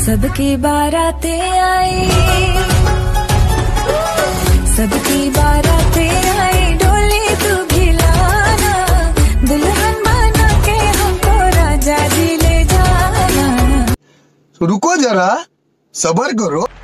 सबकी बारातें आई, सबकी बारातें आई, डोली तू भी लाना, दुल्हन बना के हमको राजा जी ले जाना। रुको जरा, सब्र करो।